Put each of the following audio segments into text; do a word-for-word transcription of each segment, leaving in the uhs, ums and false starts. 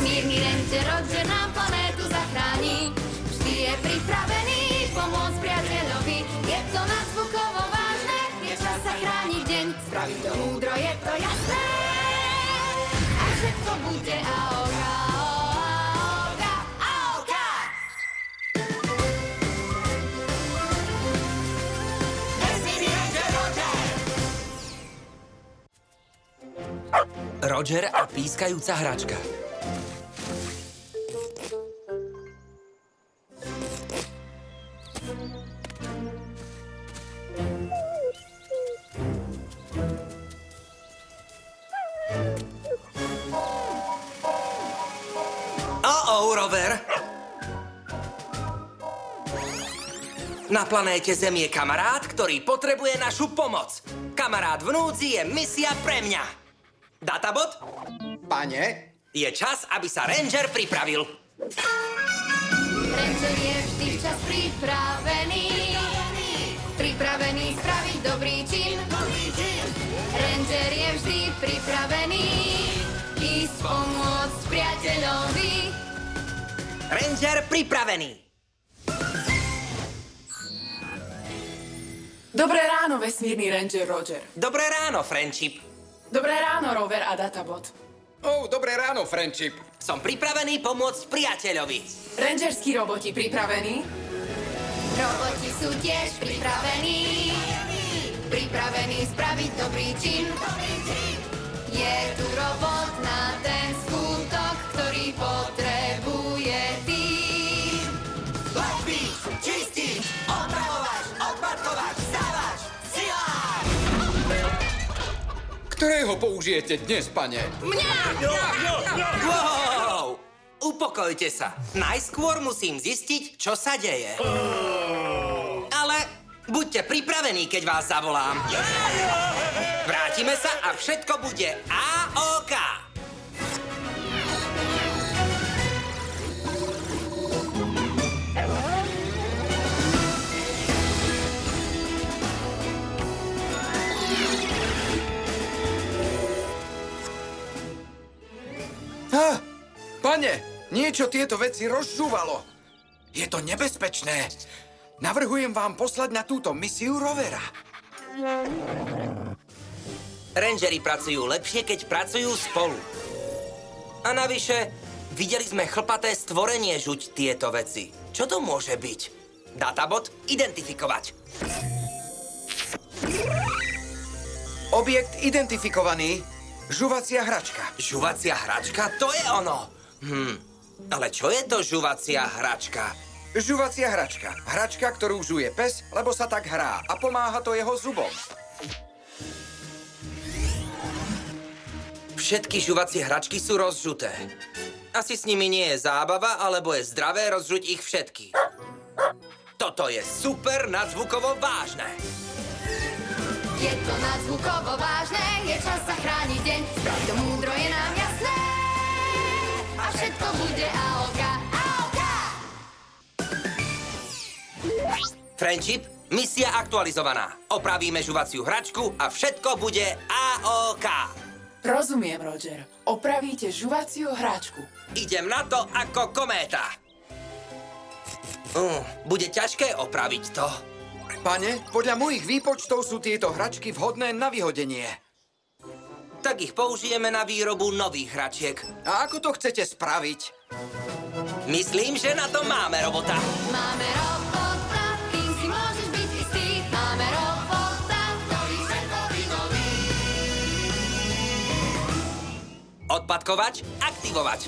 Vesmírny ranger Roger nám planétu zachráni. Vždy je pripravený pomôcť priateľovi. Je to nadzvukovo vážne, je čas zachrániť deň. Spraví to múdro, je to jasné. A všetko bude aoka, aoka, aoka. Vesmírny ranger Roger. Roger a pískajúca hračka. Oh, Rover. Na planéte Zem je kamarát, ktorý potrebuje našu pomoc. Kamarát v núdzi je misia pre mňa. Databot? Pane? Je čas, aby sa Ranger pripravil. Ranger je vždy včas pripravený. Pripravený spraviť dobrý čin. Ranger je vždy pripravený ísť pomôcť priateľovi. Ranger pripravený. Dobré ráno, vesmírny ranger Roger. Dobré ráno, Friendship. Dobré ráno, Rover a Databot. Oh, dobré ráno, Friendship. Som pripravený pomôcť priateľovi. Rangerskí roboti pripravení? Roboti sú tiež pripravení. Pripravení spraviť dobrý čin. Je tu robot na ten skutok, ktorý potrebuje tým. Lepiť, čistiť, opravovať, odpadkovať, stavať, silách! Ktorého použijete dnes, pane? Mňa! Mňa! Mňa! Wow! Upokojte sa. Najskôr musím zistiť, čo sa deje. Ale buďte pripravení, keď vás zavolám. Vrátime sa a všetko bude á ó ká. Ha! Pane, niečo tieto veci rozžúvalo. Je to nebezpečné. Navrhujem vám poslať na túto misiu rovera. Rangeri pracujú lepšie, keď pracujú spolu. A navyše, videli sme chlpaté stvorenie žuť tieto veci. Čo to môže byť? Databot, identifikovať. Objekt identifikovaný. Žuvacia hračka. Žuvacia hračka? To je ono. Hm, ale čo je to žuvacia hračka? Žuvacia hračka. Hračka, ktorú žuje pes, lebo sa tak hrá a pomáha to jeho zubom. Všetky žuvacie hračky sú rozžuté. Asi s nimi nie je zábava, alebo je zdravé rozžuť ich všetky. Toto je super nadzvukovo vážne. Je to nadzvukovo vážne, je čas zachrániť deň. Spraviť to múdro, je nám jasné. A všetko bude aoka, aoka. Friendship, misia aktualizovaná. Opravíme žuvaciu hračku a všetko bude á ó ká. Rozumiem, Roger. Opravíte žuvaciu hračku. Idem na to ako kométa. Uh, bude ťažké opraviť to. Pane, podľa mojich výpočtov sú tieto hračky vhodné na vyhodenie. Tak ich použijeme na výrobu nových hračiek. A ako to chcete spraviť? Myslím, že na to máme robota. Máme robota, tým si môžeš byť istý. Máme robota, ktorý všetko vybaví. Odpadkovač, aktivovať.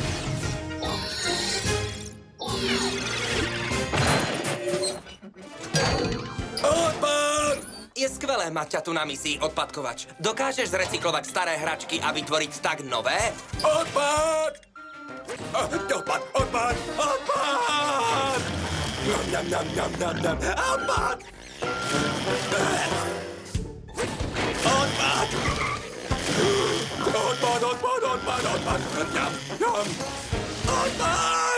Odpad! Je skvelé mať ťa tu na misii, odpadkovač. Dokážeš zrecyklovať staré hračky a vytvoriť tak nové? Odpad! Odpad, odpad, odpad! Nam, nam, nam, nam, nam, odpad! Odpad! Odpad, odpad, odpad, odpad! Nam, nam! Odpad!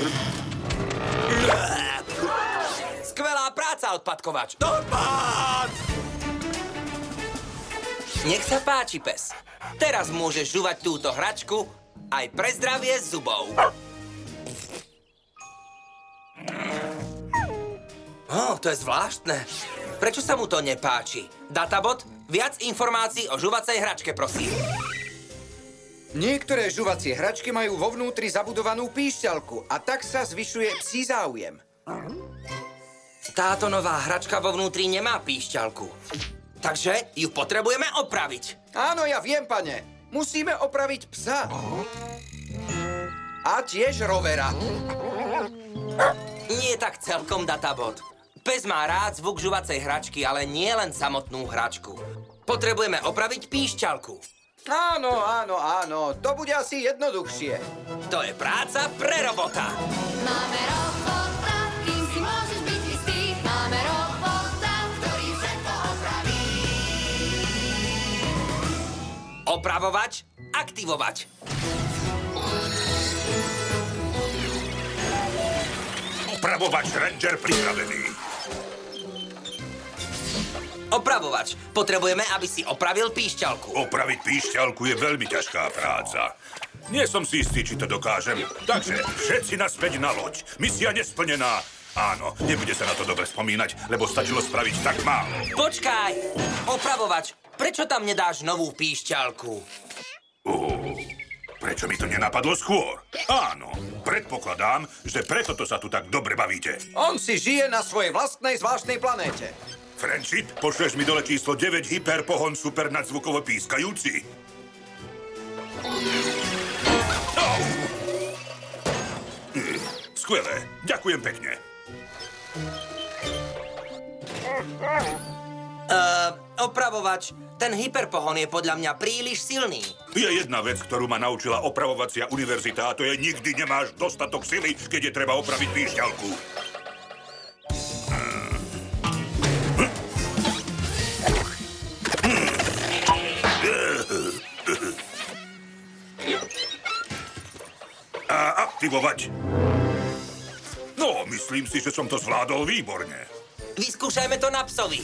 Skvelá práca, odpadkovač! Odpad! Nech sa páči, pes. Teraz môžeš žuvať túto hračku Aj pre zdravie zubov. Ó, to je zvláštne. Prečo sa mu to nepáči? Databot, viac informácií o žuvacej hračke, prosím. Niektoré žuvacie hračky majú vo vnútri zabudovanú píšťalku a tak sa zvyšuje psí záujem. Táto nová hračka vo vnútri nemá píšťalku. Takže ju potrebujeme opraviť. Áno, ja viem, pane. Musíme opraviť psa. A tiež rovera. Nie tak celkom, Databot. Pes má rád zvuk žuvacej hračky, ale nie len samotnú hračku. Potrebujeme opraviť píšťalku. Áno, áno, áno. To bude asi jednoduchšie. To je práca pre robota. Máme robota, kým si môžeš byť istý. Máme robota, ktorý všetko opraví. Opravovať, aktivovať. Opravovač Ranger pripravený. Opravovač. Potrebujeme, aby si opravil píšťalku. Opraviť píšťalku je veľmi ťažká práca. Nie som si istý, či to dokážem. Takže všetci naspäť na loď. Misia nesplnená. Áno, nebude sa na to dobre spomínať, lebo stačilo spraviť tak málo. Počkaj! Opravovač, prečo tam nedáš novú píšťalku? Uh, prečo mi to nenapadlo skôr? Áno, predpokladám, že preto to sa tu tak dobre bavíte. On si žije na svojej vlastnej zvláštnej planéte. Friendship, pošleš mi dole číslo deväť hyperpohon super nadzvukovo pískajúci. Oh. Mm, skvelé, ďakujem pekne. Uh, opravovač, ten hyperpohon je podľa mňa príliš silný. Je jedna vec, ktorú ma naučila opravovacia univerzita, a to je nikdy nemáš dostatok sily, keď je treba opraviť píšťalku. A aktivovať. No, myslím si, že som to zvládol výborne. Vyskúšajme to na psovi.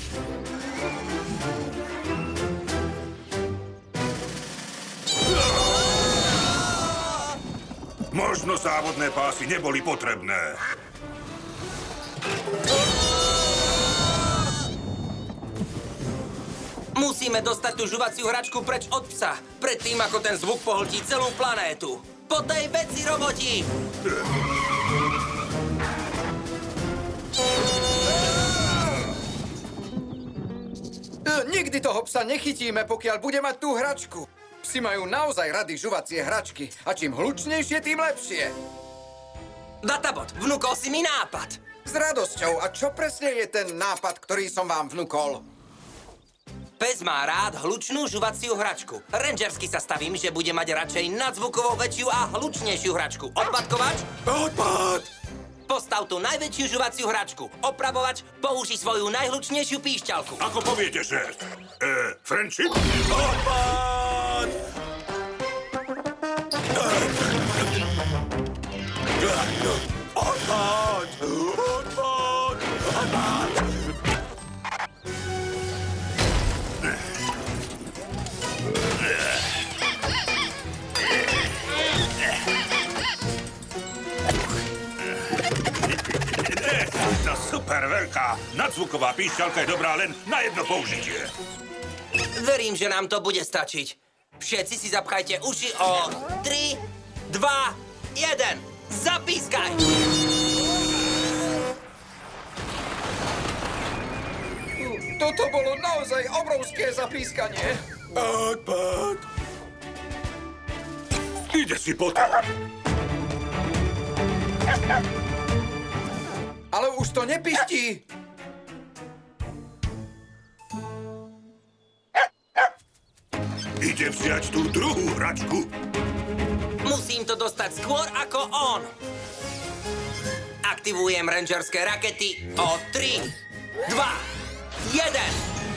Možno závodné pásy neboli potrebné. Musíme dostať tú žuvaciu hračku preč od psa, predtým, ako ten zvuk pohltí celú planétu. Po tej veci, roboti! Nikdy toho psa nechytíme, pokiaľ bude mať tú hračku. Psi majú naozaj rady žuvacie hračky a čím hlučnejšie, tým lepšie. Databot, vnúkol si mi nápad. S radosťou. A čo presne je ten nápad, ktorý som vám vnúkol? Pes má rád hlučnú žuvaciu hračku. Rangersky sa stavím, že bude mať radšej nadzvukovo väčšiu a hlučnejšiu hračku. Odpadkovač? Odpad! Postav tú najväčšiu žuvaciu hračku. Opravovač, použij svoju najhlučnejšiu píšťalku. Ako poviete, šéf? E, Friendship? Odpad! Odpad! Odpad! Odpad! Tá super veľká nadzvuková píšťalka je dobrá len na jedno použitie. Verím, že nám to bude stačiť. Všetci si zapchajte uši o tri, dva, jeden. Zapískaj! Toto bolo naozaj obrovské zapískanie. Odpad! Ide si potom. Ale už to nepiští. Ide vziať tú druhú hračku. Musím to dostať skôr ako on. Aktivujem rangerské rakety o tri, dva, jeden.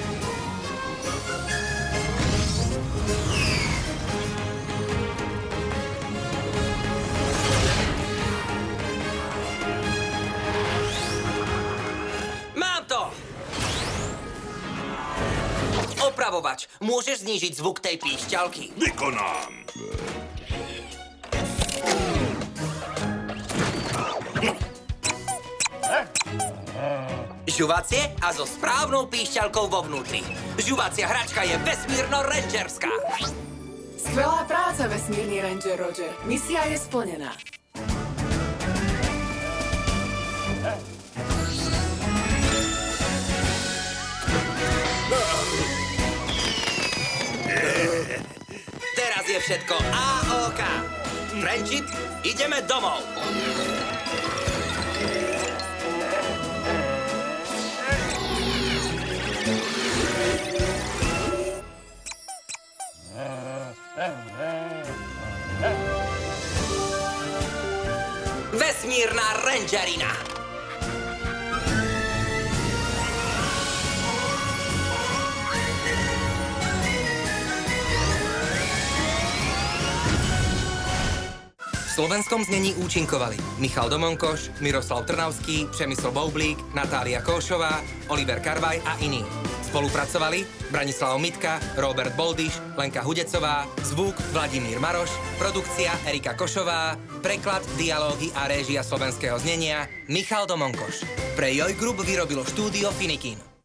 Mám to! Opravovač, môžeš znížiť zvuk tej píšťalky? Vykonám. Žuvacie a so správnou píšťalkou vo vnútri. Žuvacia hračka je vesmírno-rangerská. Skvelá práca, vesmírny ranger Roger. Misia je splnená. Teraz je všetko á ó ká. Friendship, ideme domov. Vesmírna rangerina. V slovenskom znení účinkovali Michal Domonkoš, Miroslav Trnavský, Přemysl Boublík, Natália Kóšová, Oliver Karvaj a iní. Spolupracovali Branislav Mitka, Robert Boldyš, Lenka Hudecová, zvuk Vladimír Maroš, produkcia Erika Košová, preklad, dialógy a réžia slovenského znenia Michal Domonkoš. Pre Joj Group vyrobilo štúdio Finikin.